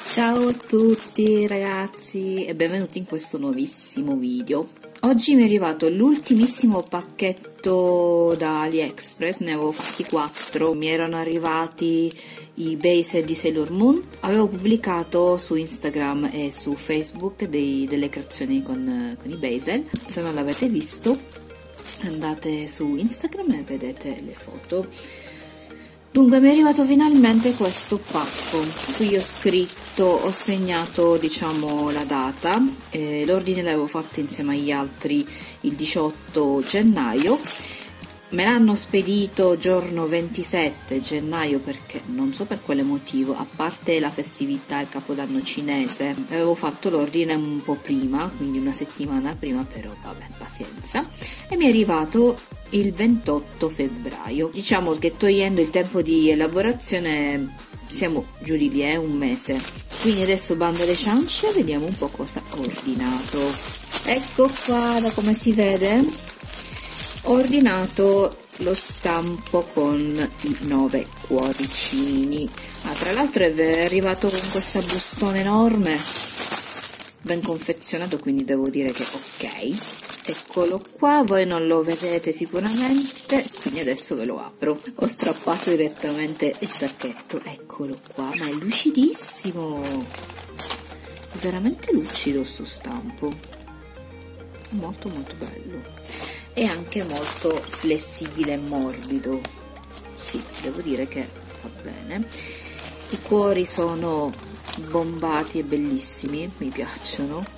Ciao a tutti ragazzi e benvenuti in questo nuovissimo video. Oggi mi è arrivato l'ultimissimo pacchetto da AliExpress, ne avevo fatti 4, mi erano arrivati i base di Sailor Moon. Avevo pubblicato su Instagram e su Facebook delle creazioni con i base. Se non l'avete visto andate su Instagram e vedete le foto. Dunque mi è arrivato finalmente questo pacco. Qui ho segnato diciamo la data, l'ordine l'avevo fatto insieme agli altri il 18 gennaio, me l'hanno spedito giorno 27 gennaio perché non so per quale motivo, a parte la festività, il capodanno cinese, avevo fatto l'ordine un po' prima, quindi una settimana prima, però vabbè, pazienza, e mi è arrivato il 28 febbraio. Diciamo che togliendo il tempo di elaborazione siamo giù di lì, un mese. Quindi adesso bando alle ciance, vediamo un po' cosa ho ordinato. Ecco qua, da come si vede, ho ordinato lo stampo con i 9 cuoricini. Tra l'altro è arrivato con questa bustone enorme, ben confezionato, quindi devo dire che ok. Eccolo qua, voi non lo vedete sicuramente, quindi adesso ve lo apro. Ho strappato direttamente il sacchetto, eccolo qua, ma è lucidissimo, è veramente lucido sto stampo, molto molto bello, è anche molto flessibile e morbido, sì, devo dire che va bene. I cuori sono bombati e bellissimi, mi piacciono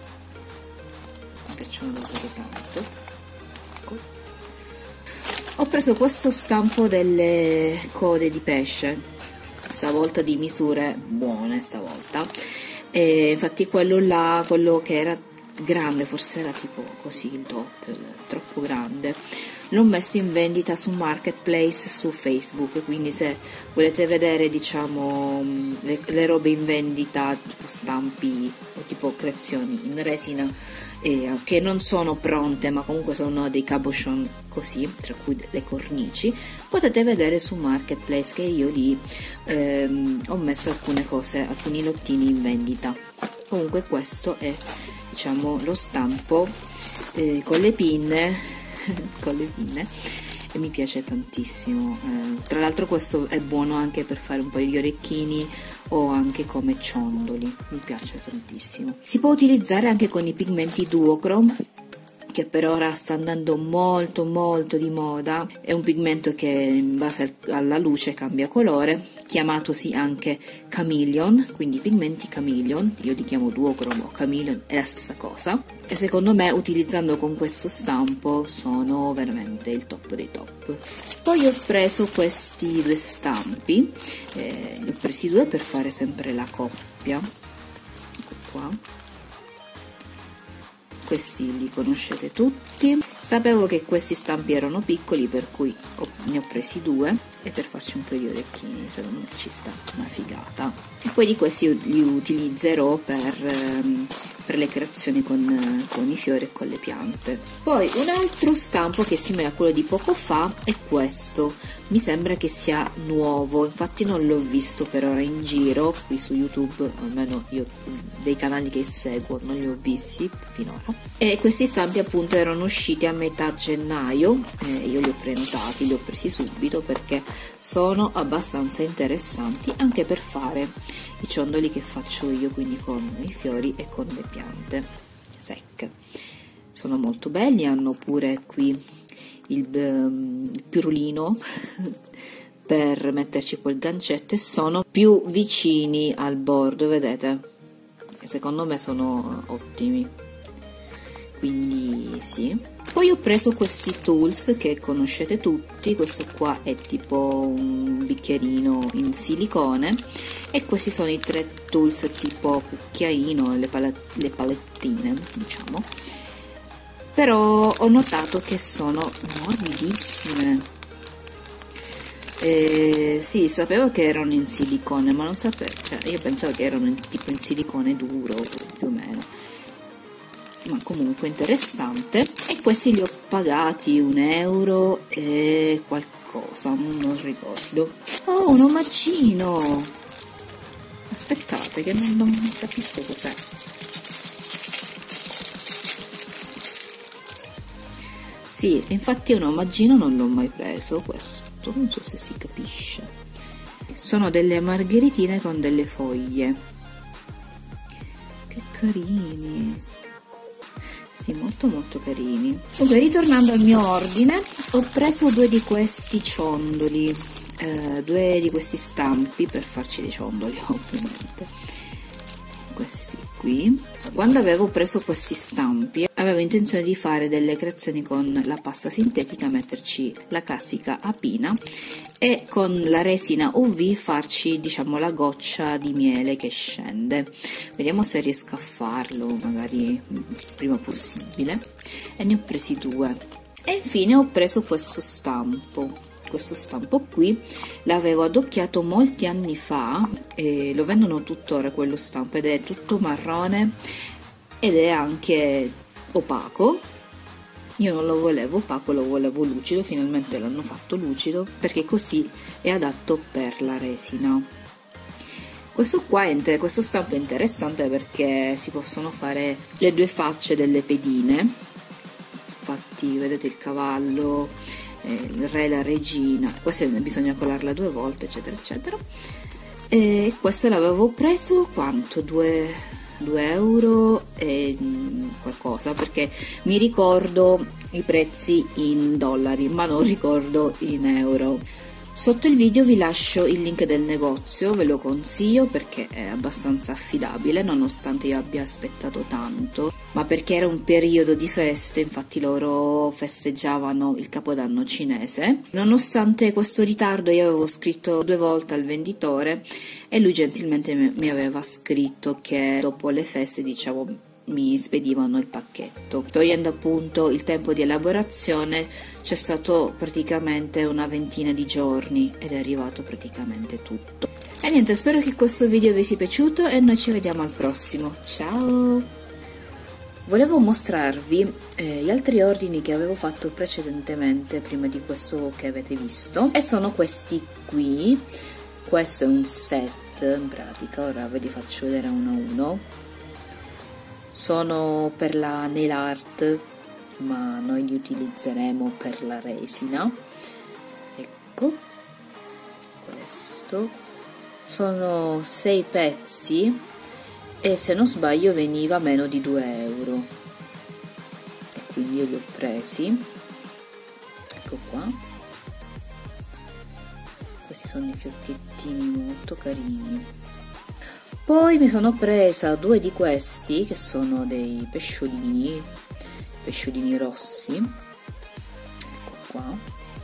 davvero tanto. Ecco. Ho preso questo stampo delle code di pesce, stavolta di misure buone stavolta, e infatti quello là, quello che era grande, forse era tipo così il doppio, troppo grande, l'ho messo in vendita su Marketplace su Facebook, quindi se volete vedere diciamo le robe in vendita, tipo stampi o tipo creazioni in resina che non sono pronte ma comunque sono dei cabochon così, tra cui le cornici, potete vedere su Marketplace che io lì ho messo alcune cose, alcuni lottini in vendita. Comunque questo è diciamo lo stampo con le pinne e mi piace tantissimo, tra l'altro questo è buono anche per fare un po' di orecchini o anche come ciondoli, mi piace tantissimo. Si può utilizzare anche con i pigmenti duochrome, che per ora sta andando molto molto di moda. È un pigmento che in base alla luce cambia colore, chiamatosi anche chameleon, quindi pigmenti chameleon, io li chiamo duochrome o chameleon, è la stessa cosa, e secondo me utilizzando con questo stampo sono veramente il top dei top. Poi ho preso questi due stampi, ne ho presi due per fare sempre la coppia, ecco qua. Questi li conoscete tutti, sapevo che questi stampi erano piccoli per cui ne ho presi due, e per farci un paio di orecchini secondo me ci sta, una figata. E poi di questi li utilizzerò per le creazioni con i fiori e con le piante. Poi un altro stampo che è simile a quello di poco fa è questo, mi sembra che sia nuovo, infatti non l'ho visto per ora in giro qui su YouTube, almeno io dei canali che seguo non li ho visti finora, e questi stampi appunto erano usciti a metà gennaio, io li ho prenotati, li ho presi subito perché sono abbastanza interessanti anche per fare i ciondoli che faccio io, quindi con i fiori e con le piante secche. Sono molto belli, hanno pure qui il pirulino per metterci quel gancetto e sono più vicini al bordo, vedete? Secondo me sono ottimi, quindi sì. Poi ho preso questi tools che conoscete tutti, questo qua è tipo un bicchierino in silicone e questi sono i 3 tools tipo cucchiaino, le palettine diciamo, però ho notato che sono morbidissime. Sì, sapevo che erano in silicone, ma non sapevo, cioè, io pensavo che erano tipo in silicone duro più o meno, ma comunque interessante. E questi li ho pagati 1 euro e qualcosa, non ricordo. Oh, un omaggino, Aspettate che non capisco cos'è. Sì, infatti è un omaggino, non l'ho mai preso questo, non so se si capisce. Sono delle margheritine con delle foglie. Che carini. Sì, molto molto carini. Comunque, ritornando al mio ordine, ho preso due di questi ciondoli, due di questi stampi per farci dei ciondoli, ovviamente. Questi qui. Quando avevo preso questi stampi avevo intenzione di fare delle creazioni con la pasta sintetica, metterci la classica apina e con la resina UV farci, diciamo, la goccia di miele che scende. Vediamo se riesco a farlo magari prima possibile. E ne ho presi due. E infine ho preso questo stampo. Questo stampo qui l'avevo adocchiato molti anni fa e lo vendono tuttora quello stampo, ed è tutto marrone ed è anche opaco. Io non lo volevo opaco, lo volevo lucido, finalmente l'hanno fatto lucido perché così è adatto per la resina. Questo stampo è interessante perché si possono fare le due facce delle pedine. Infatti vedete il cavallo, il re e la regina, questa bisogna colarla 2 volte, eccetera eccetera. E questo l'avevo preso quanto? 2 euro e qualcosa, perché mi ricordo i prezzi in dollari ma non ricordo in euro. Sotto il video vi lascio il link del negozio, ve lo consiglio perché è abbastanza affidabile, nonostante io abbia aspettato tanto, ma perché era un periodo di feste, infatti loro festeggiavano il Capodanno cinese. Nonostante questo ritardo io avevo scritto 2 volte al venditore e lui gentilmente mi aveva scritto che dopo le feste, diciamo, mi spedivano il pacchetto. Togliendo appunto il tempo di elaborazione, c'è stato praticamente una ventina di giorni ed è arrivato praticamente tutto. E niente, spero che questo video vi sia piaciuto e noi ci vediamo al prossimo. Ciao! Volevo mostrarvi gli altri ordini che avevo fatto precedentemente, prima di questo che avete visto, e sono questi qui. Questo è un set in pratica, ora ve li faccio vedere uno a uno. Sono per la nail art, ma noi li utilizzeremo per la resina. Ecco, questo. Sono 6 pezzi e se non sbaglio veniva meno di 2 euro. E quindi io li ho presi. Ecco qua. Questi sono i fiocchettini molto carini. Poi mi sono presa 2 di questi che sono dei pesciolini rossi. Ecco qua.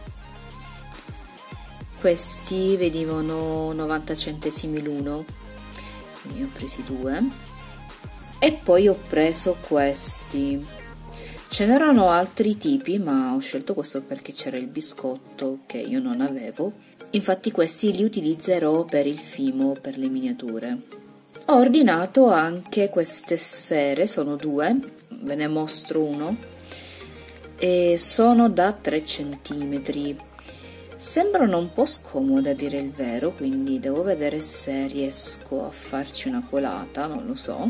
Questi venivano 90 centesimi l'uno, quindi ho presi 2. E poi ho preso questi. Ce n'erano altri tipi, ma ho scelto questo perché c'era il biscotto che io non avevo. Infatti questi li utilizzerò per il fimo, per le miniature. Ho ordinato anche queste sfere, sono 2, ve ne mostro uno, e sono da 3 cm. Sembrano un po' scomode a dire il vero, quindi devo vedere se riesco a farci una colata, non lo so.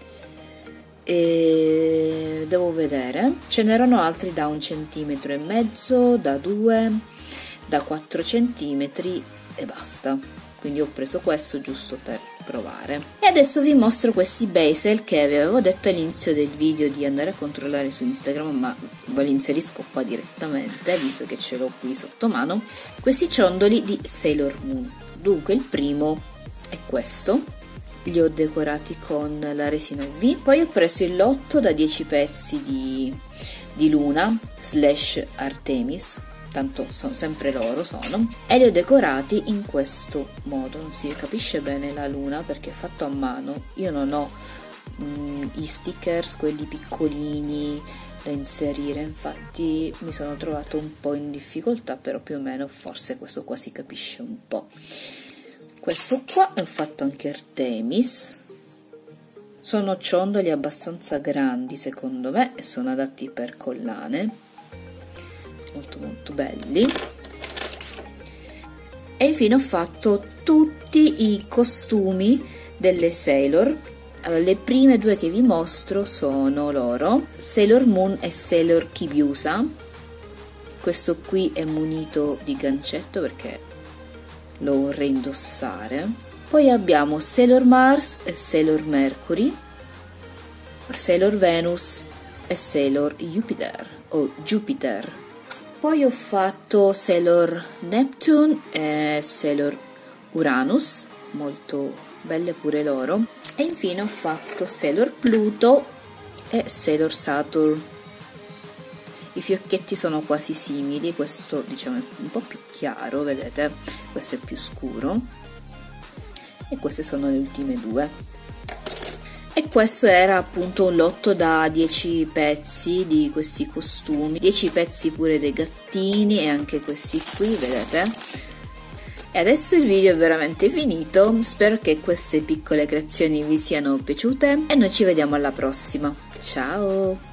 E devo vedere. Ce n'erano altri da 1,5 cm, da 2, da 4 cm e basta. Quindi ho preso questo giusto per provare. E adesso vi mostro questi basil che vi avevo detto all'inizio del video di andare a controllare su Instagram, ma ve li inserisco qua direttamente visto che ce l'ho qui sotto mano. Questi ciondoli di Sailor Moon. Dunque il primo è questo, li ho decorati con la resina UV. Poi ho preso il lotto da 10 pezzi di Luna / Artemis, tanto sono sempre loro, e li ho decorati in questo modo. Non si capisce bene la luna perché è fatto a mano. Io non ho i stickers, quelli piccolini da inserire, infatti mi sono trovato un po' in difficoltà, però più o meno forse questo qua si capisce un po'. Questo qua è fatto anche Artemis. Sono ciondoli abbastanza grandi secondo me e sono adatti per collane, molto molto belli. E infine ho fatto tutti i costumi delle Sailor. Allora, le prime due che vi mostro sono loro, Sailor Moon e Sailor Chibiusa. Questo qui è munito di gancetto perché lo vorrei indossare. Poi abbiamo Sailor Mars e Sailor Mercury, Sailor Venus e Sailor Jupiter o Jupiter. Poi ho fatto Sailor Neptune e Sailor Uranus, molto belle pure loro. E infine ho fatto Sailor Pluto e Sailor Saturn. I fiocchetti sono quasi simili, questo diciamo è un po' più chiaro, vedete? Questo è più scuro. E queste sono le ultime due. E questo era appunto un lotto da 10 pezzi di questi costumi, 10 pezzi pure dei gattini e anche questi qui, vedete? E adesso il video è veramente finito, spero che queste piccole creazioni vi siano piaciute e noi ci vediamo alla prossima. Ciao!